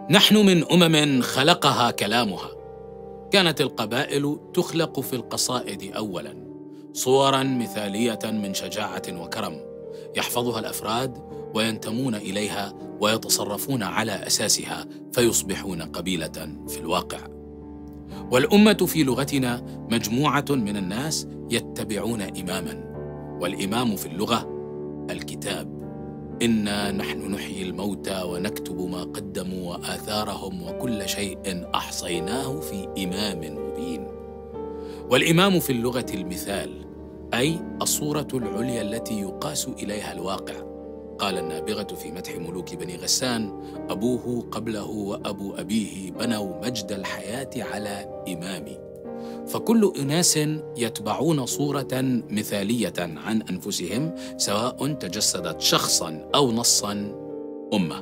نحن من خلقها كلامها. كانت القبائل تخلق في القصائد أولاً صوراً مثالية من شجاعة وكرم يحفظها الأفراد وينتمون إليها ويتصرفون على أساسها فيصبحون قبيلة في الواقع. والأمة في لغتنا مجموعة من الناس يتبعون إماماً، والإمام في اللغة الكتاب. إنا نحن نحيي الموتى ونكتب ما قدموا وآثارهم وكل شيء أحصيناه في إمام مبين. والإمام في اللغة المثال، أي الصورة العليا التي يقاس إليها الواقع. قال النابغة في مدح ملوك بني غسان: أبوه قبله وأبو أبيه بنوا مجد الحياة على إمامي. فكل أناس يتبعون صورة مثالية عن أنفسهم، سواء تجسدت شخصاً أو نصاً أمة.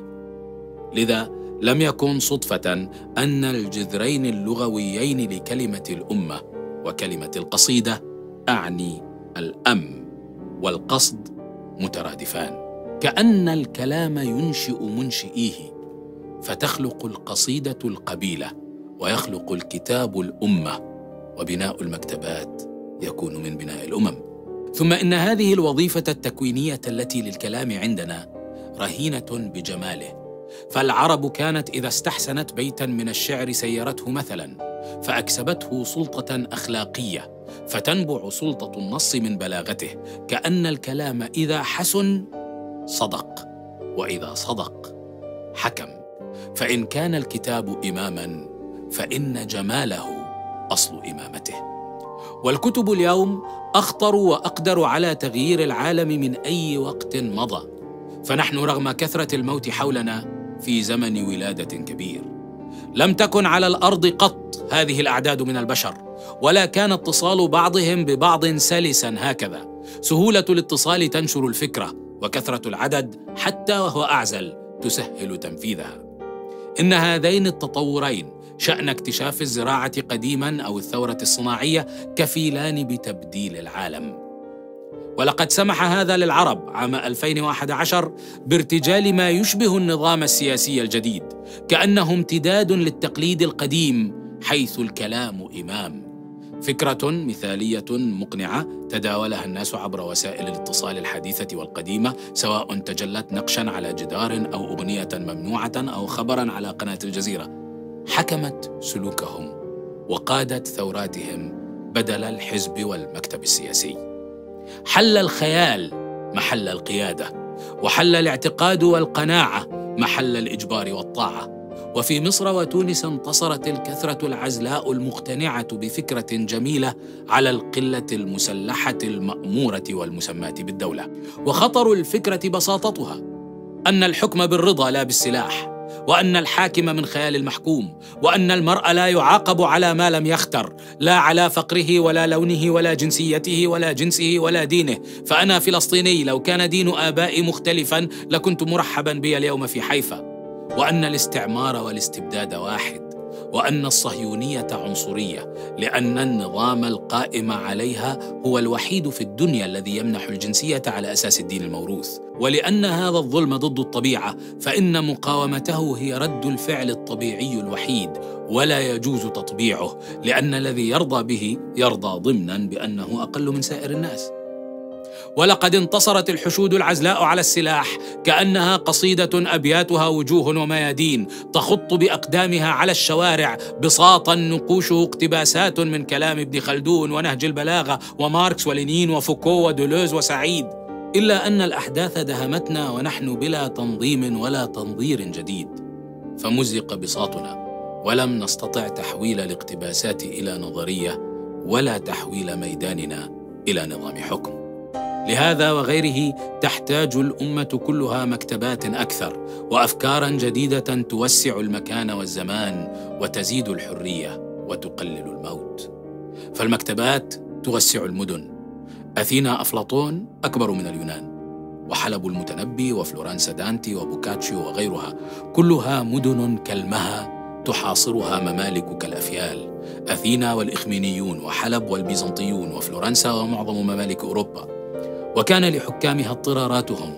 لذا لم يكن صدفة أن الجذرين اللغويين لكلمة الأمة وكلمة القصيدة، أعني الأم والقصد، مترادفان، كأن الكلام ينشئ منشئيه، فتخلق القصيدة القبيلة ويخلق الكتاب الأمة، وبناء المكتبات يكون من بناء الأمم. ثم إن هذه الوظيفة التكوينية التي للكلام عندنا رهينة بجماله. فالعرب كانت إذا استحسنت بيتاً من الشعر سيرته مثلاً، فأكسبته سلطة أخلاقية، فتنبع سلطة النص من بلاغته، كأن الكلام إذا حسن صدق، وإذا صدق حكم. فإن كان الكتاب إماماً فإن جماله أصل إمامته. والكتب اليوم أخطر وأقدر على تغيير العالم من أي وقت مضى. فنحن رغم كثرة الموت حولنا في زمن ولادة كبير. لم تكن على الأرض قط هذه الأعداد من البشر، ولا كان اتصال بعضهم ببعض سلسا هكذا. سهولة الاتصال تنشر الفكرة، وكثرة العدد حتى وهو أعزل تسهل تنفيذها. إن هذين التطورين، شأن اكتشاف الزراعة قديماً أو الثورة الصناعية، كفيلان بتبديل العالم. ولقد سمح هذا للعرب عام 2011 بارتجال ما يشبه النظام السياسي الجديد، كأنه امتداد للتقليد القديم حيث الكلام إمام. فكرة مثالية مقنعة تداولها الناس عبر وسائل الاتصال الحديثة والقديمة، سواء تجلت نقشاً على جدار أو أغنية ممنوعة أو خبراً على قناة الجزيرة، حكمت سلوكهم وقادت ثوراتهم بدل الحزب والمكتب السياسي. حل الخيال محل القيادة، وحل الاعتقاد والقناعة محل الإجبار والطاعة. وفي مصر وتونس انتصرت الكثرة العزلاء المقتنعة بفكرة جميلة على القلة المسلحة المأمورة والمسماة بالدولة. وخطر الفكرة بساطتها، أن الحكم بالرضا لا بالسلاح، وأن الحاكم من خيال المحكوم، وأن المرء لا يعاقب على ما لم يختر، لا على فقره ولا لونه ولا جنسيته ولا جنسه ولا دينه. فأنا فلسطيني، لو كان دين آبائي مختلفاً لكنت مرحباً بي اليوم في حيفا. وأن الاستعمار والاستبداد واحد، وأن الصهيونية عنصرية، لأن النظام القائم عليها هو الوحيد في الدنيا الذي يمنح الجنسية على أساس الدين الموروث. ولأن هذا الظلم ضد الطبيعة، فإن مقاومته هي رد الفعل الطبيعي الوحيد، ولا يجوز تطبيعه، لأن الذي يرضى به يرضى ضمناً بأنه أقل من سائر الناس. ولقد انتصرت الحشود العزلاء على السلاح، كأنها قصيدة أبياتها وجوه وميادين تخط بأقدامها على الشوارع بساطا نقوشه اقتباسات من كلام ابن خلدون ونهج البلاغة وماركس ولينين وفوكو ودولوز وسعيد. إلا أن الأحداث دهمتنا ونحن بلا تنظيم ولا تنظير جديد، فمزق بساطنا، ولم نستطع تحويل الاقتباسات إلى نظرية، ولا تحويل ميداننا إلى نظام حكم. لهذا وغيره تحتاج الأمة كلها مكتبات أكثر، وأفكاراً جديدة توسع المكان والزمان، وتزيد الحرية وتقلل الموت. فالمكتبات توسع المدن. أثينا أفلاطون أكبر من اليونان، وحلب المتنبي وفلورنسا دانتي وبوكاتشيو وغيرها، كلها مدن كالمها تحاصرها ممالك كالأفيال. أثينا والإخمينيون، وحلب والبيزنطيون، وفلورنسا ومعظم ممالك أوروبا. وكان لحكامها اضطراراتهم،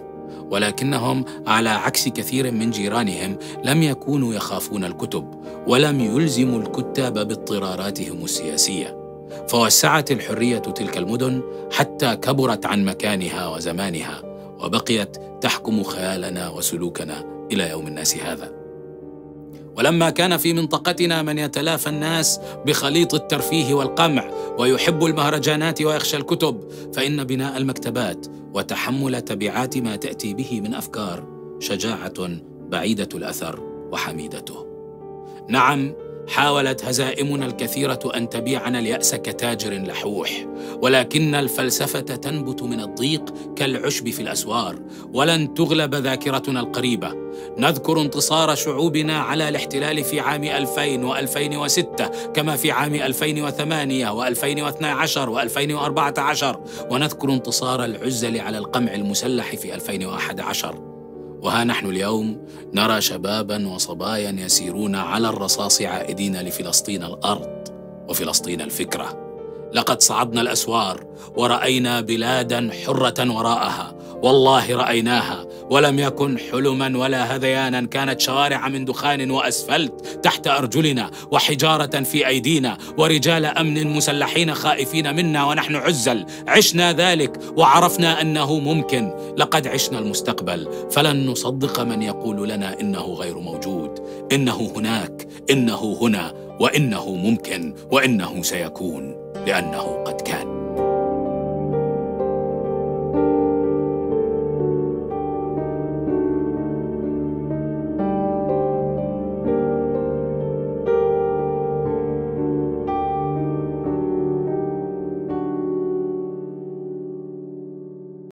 ولكنهم على عكس كثير من جيرانهم لم يكونوا يخافون الكتب، ولم يلزموا الكتاب باضطراراتهم السياسية، فوسعت الحرية تلك المدن حتى كبرت عن مكانها وزمانها، وبقيت تحكم خيالنا وسلوكنا إلى يوم الناس هذا. ولما كان في منطقتنا من يتلافى الناس بخليط الترفيه والقمع ويحب المهرجانات ويخشى الكتب، فإن بناء المكتبات وتحمل تبعات ما تأتي به من أفكار شجاعة بعيدة الأثر وحميدته. نعم، حاولت هزائمنا الكثيرة أن تبيعنا اليأس كتاجر لحوح، ولكن الفلسفة تنبت من الضيق كالعشب في الأسوار، ولن تغلب ذاكرتنا القريبة. نذكر انتصار شعوبنا على الاحتلال في عام 2000 و2006 كما في عام 2008 و2012 و2014، ونذكر انتصار العزل على القمع المسلح في 2011. وها نحن اليوم نرى شباباً وصباياً يسيرون على الرصاص عائدين لفلسطين الأرض وفلسطين الفكرة. لقد صعدنا الأسوار ورأينا بلاداً حرة وراءها، والله رأيناها، ولم يكن حلماً ولا هذياناً، كانت شوارع من دخان وأسفلت تحت أرجلنا، وحجارة في أيدينا، ورجال أمن مسلحين خائفين منا ونحن عزل. عشنا ذلك وعرفنا أنه ممكن. لقد عشنا المستقبل، فلن نصدق من يقول لنا إنه غير موجود. إنه هناك، إنه هنا، وإنه ممكن، وإنه سيكون، لأنه قد كان.